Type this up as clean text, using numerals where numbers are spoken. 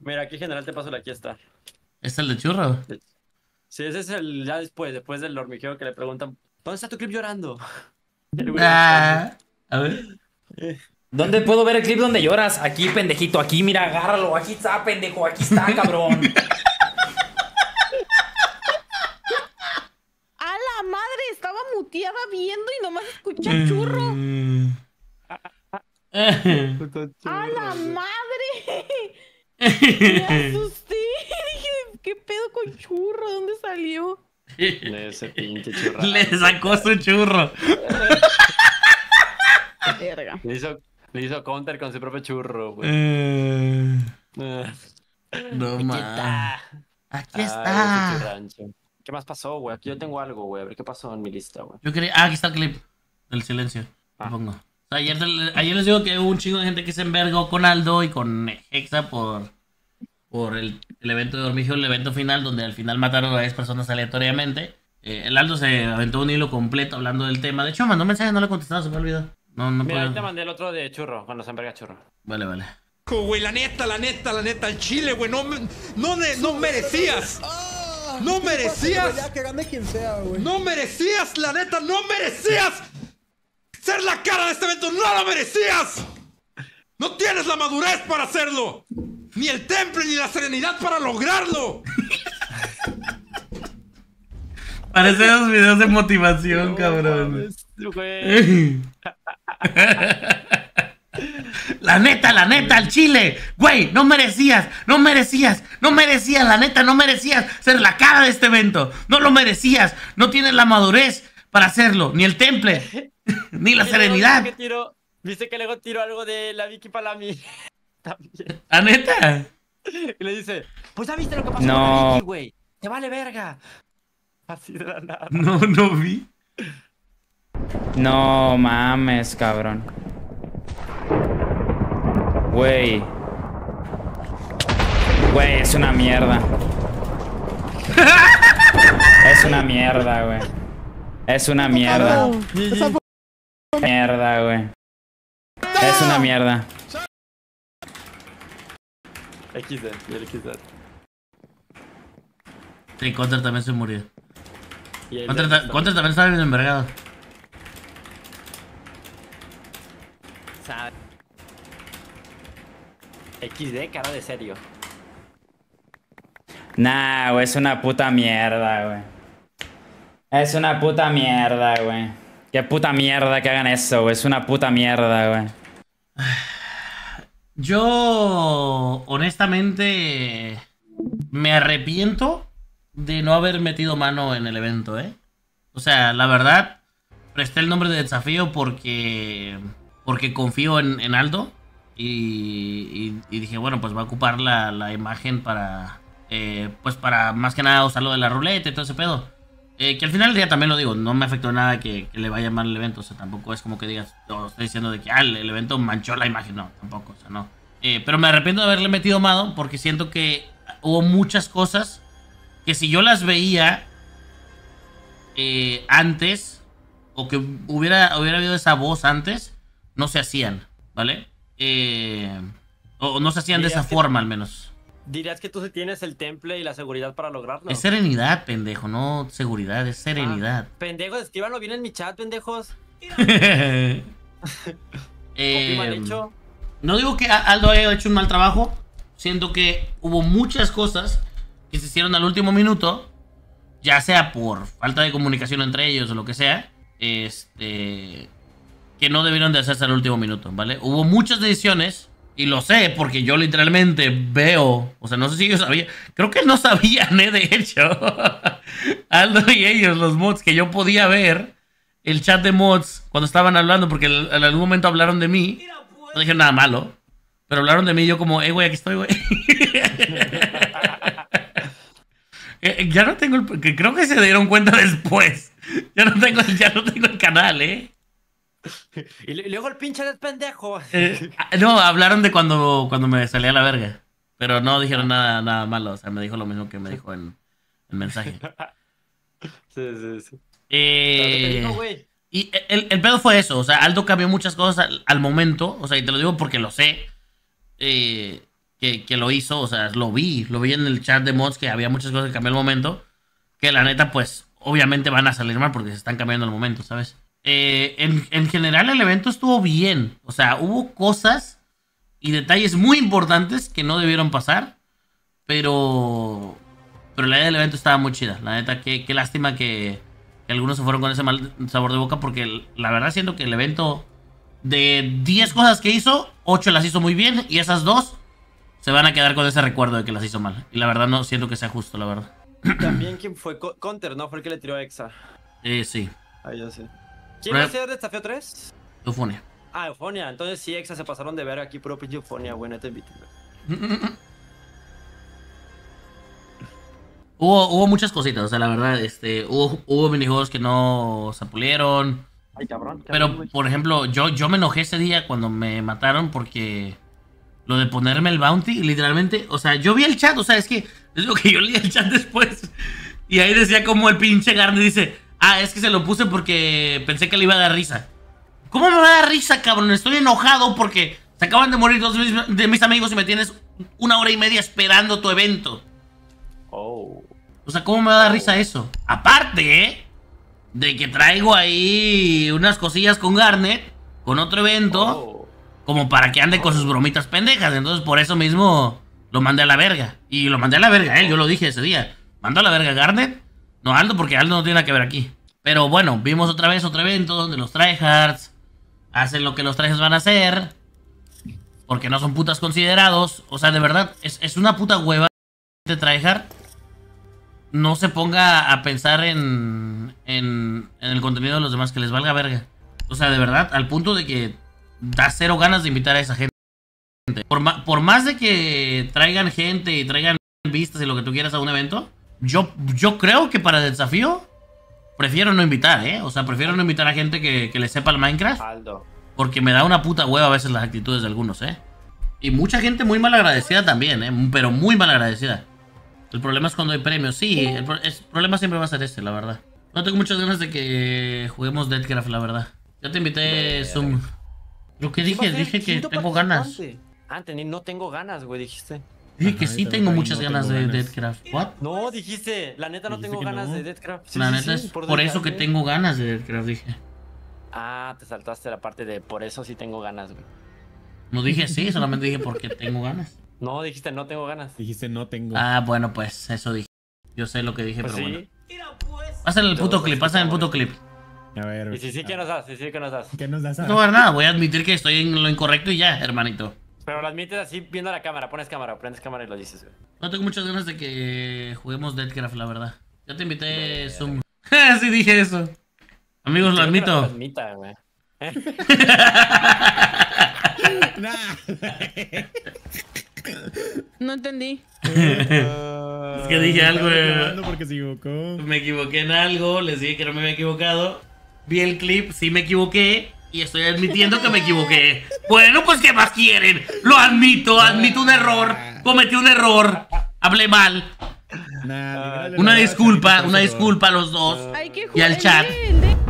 Mira, aquí general te paso la aquí está. ¿Es el de churro? Sí, ese es el ya después del hormiguero que le preguntan, ¿dónde está tu clip llorando? Y el güey responde. Ah, a ver. Eh, ¿Dónde puedo ver el clip donde lloras? Aquí, pendejito, aquí, mira, agárralo. Aquí está, pendejo, aquí está, cabrón. ¡A la madre! Estaba muteada viendo y nomás escuché churro. puto ¡A la churro, güey. madre! Me asusté. Dije, ¿qué pedo con churro? ¿Dónde salió? Ese pinche churro. Le sacó su churro. Verga. Le hizo counter con su propio churro, güey. Ah, No aquí más. está. Aquí Ese está. churrancho. ¿Qué más pasó, güey? Aquí yo tengo algo, güey. A ver qué pasó en mi lista, güey. Yo quería. Aquí está el clip del silencio. Lo Ah. pongo. O sea, ayer les digo que hubo un chingo de gente que se envergó con Aldo y con Hexa por el evento de Dormigio, el evento final, donde al final mataron a 10 personas aleatoriamente. El Aldo se aventó un hilo completo hablando del tema. De hecho, mandó un mensaje, no le contestaba, se me olvidó. No Mira, ahí te puedo. mandé el otro de churro, cuando se enverga churro. Vale, vale. Güey, la neta, al chile, güey, no merecías. No merecías. Ya que gane quien sea, güey. No merecías, la neta, no merecías ser la cara de este evento, no lo merecías. No tienes la madurez para hacerlo. Ni el temple ni la serenidad para lograrlo. Parece esos videos de motivación, cabrón. Güey. La neta, al chile. Güey, no merecías, la neta, no merecías ser la cara de este evento. No lo merecías, no tienes la madurez para hacerlo, ni el temple, ni la Y luego serenidad. viste que luego tiró algo de la Vicky Palami. También. La neta. Y le dice, pues ya viste lo que pasó No. con la Vicky, güey. Te vale verga. Así de la nada. No vi. No mames, cabrón. Güey. Güey, es una mierda. Es una mierda, güey. Es una mierda. Esa fue Mierda, güey. Es una mierda. XD, y el XD. Sí, Counter también se murió. Y el Counter también estaba bien envergado. XD, cara de serio. Nah, güey, es una puta mierda, güey. Es una puta mierda, güey. Qué puta mierda que hagan eso, güey. Es una puta mierda, güey. Yo, honestamente, me arrepiento de no haber metido mano en el evento, ¿eh? O sea, la verdad, presté el nombre de desafío porque confío en Aldo y dije, bueno, pues va a ocupar la imagen para, pues para más que nada usarlo de la ruleta y todo ese pedo. Que al final del día también lo digo, no me afectó nada que le vaya mal el evento, o sea, tampoco es como que digas, o estoy diciendo de que el evento manchó la imagen, no, tampoco, o sea, no. Pero me arrepiento de haberle metido mano porque siento que hubo muchas cosas que si yo las veía antes, o que hubiera habido esa voz antes, no se hacían, ¿vale? O no se hacían de esa Dirías que- forma al menos. ¿Dirías que tú sí tienes el temple y la seguridad para lograrlo? Es serenidad, pendejo, no seguridad, es serenidad. Pendejos, escríbanlo bien en mi chat, pendejos. Eh, Copy mal hecho. no digo que Aldo haya hecho un mal trabajo. Siento que hubo muchas cosas que se hicieron al último minuto, ya sea por falta de comunicación entre ellos o lo que sea, que no debieron de hacerse al último minuto, ¿vale? Hubo muchas decisiones, y lo sé porque yo literalmente veo, o sea, no sé si ellos sabían, creo que no sabían, de hecho, Aldo y ellos, los mods, que yo podía ver el chat de mods cuando estaban hablando, porque en algún momento hablaron de mí, no dijeron nada malo, pero hablaron de mí, yo como, güey, aquí estoy, güey. Ya no tengo que creo que se dieron cuenta después. Ya no tengo el canal, Y luego el pinche del pendejo. No, hablaron de cuando me salía la verga. Pero no dijeron nada malo. O sea, me dijo lo mismo que me dijo en mensaje. Sí. Te Eh, digo, güey. y el pedo fue eso. O sea, Aldo cambió muchas cosas al momento. O sea, y te lo digo porque lo sé. Que que lo hizo, o sea, lo vi en el chat de mods que había muchas cosas que cambió al momento, que la neta, pues, obviamente van a salir mal porque se están cambiando al momento, ¿sabes? En general el evento estuvo bien, o sea, hubo cosas y detalles muy importantes que no debieron pasar, pero la idea del evento estaba muy chida, la neta, qué lástima que algunos se fueron con ese mal sabor de boca, porque la verdad siento que el evento, de 10 cosas que hizo, 8 las hizo muy bien y esas 2 se van a quedar con ese recuerdo de que las hizo mal. Y la verdad no siento que sea justo, la verdad. También quien fue Counter, ¿no? Fue el que le tiró a Exa. Sí. Ah, yo sé. ¿Quién va a ser desafío 3? Eufonia. Ah, Eufonia. Entonces sí, Exa se pasaron de ver aquí, puro pinche Eufonia, güey, no te invito. Hubo muchas cositas, o sea, la verdad, hubo minijuegos que no se pulieron. Ay, cabrón. Pero, por ejemplo, yo me enojé ese día cuando me mataron porque lo de ponerme el bounty, literalmente, o sea, yo vi el chat, o sea, es que es lo que yo leí el chat después. Y ahí decía como el pinche Garnet dice, es que se lo puse porque pensé que le iba a dar risa. ¿Cómo me va a dar risa, cabrón? Estoy enojado porque se acaban de morir 2 de mis amigos y me tienes 1 hora y media esperando tu evento. Oh. O sea, ¿cómo me va a dar risa eso? Aparte, de que traigo ahí unas cosillas con Garnet, con otro evento, como para que ande con sus bromitas pendejas. Entonces, por eso mismo lo mandé a la verga. Y lo mandé a la verga, yo lo dije ese día. Mando a la verga a Garnet, no Aldo, porque Aldo no tiene nada que ver aquí. Pero bueno, vimos otra vez otro evento donde los tryhards hacen lo que los tryhards van a hacer, porque no son putas considerados. O sea, de verdad, es una puta hueva de tryhard. No se ponga a pensar en el contenido de los demás, que les valga verga. O sea, de verdad, al punto de que da 0 ganas de invitar a esa gente. Por más de que traigan gente y traigan vistas y lo que tú quieras a un evento, yo creo que para el desafío prefiero no invitar, O sea, prefiero no invitar a gente que le sepa el Minecraft. Aldo. Porque me da una puta hueva a veces las actitudes de algunos, Y mucha gente muy mal agradecida también, pero muy mal agradecida. El problema es cuando hay premios. Sí, el problema siempre va a ser la verdad. No tengo muchas ganas de que juguemos Deathcraft, la verdad. Ya te invité, Zoom. ¿Lo que dije? Dije que tengo ganas. Entendí, no tengo ganas, güey, dijiste. Dije que sí tengo muchas ganas de Deathcraft. ¿What? No, dijiste, la neta no tengo ganas de Deathcraft. Sí, La sí, neta sí, es por eso que tengo ganas de Deathcraft, dije. Ah, te saltaste la parte de por eso sí tengo ganas, güey. No dije sí, solamente dije porque tengo ganas. No, dijiste no tengo ganas. Dijiste no tengo. Bueno, pues eso dije. Yo sé lo que dije, Pues pero sí. bueno. Pásale el puto clip, pásale el puto clip. A ver. Y si sí, ¿qué nos das? ¿qué nos das? ¿Qué nos das? No voy a ver nada, voy a admitir que estoy en lo incorrecto y ya, hermanito. Pero lo admites así viendo la cámara, prendes cámara y lo dices, güey. No tengo muchas ganas de que juguemos Deathcraft, la verdad. Ya te invité, Zoom. Sí dije eso. Amigos, lo admito. Lo admita, güey. No entendí. Es que dije algo, porque se equivocó. Me equivoqué en algo, les dije que no me había equivocado. Vi el clip, sí me equivoqué. Y estoy admitiendo que me equivoqué. Bueno, pues ¿qué más quieren? Lo admito un error. Cometí un error. Hablé mal. Una disculpa a los dos. Hay que Y al jugar chat. el de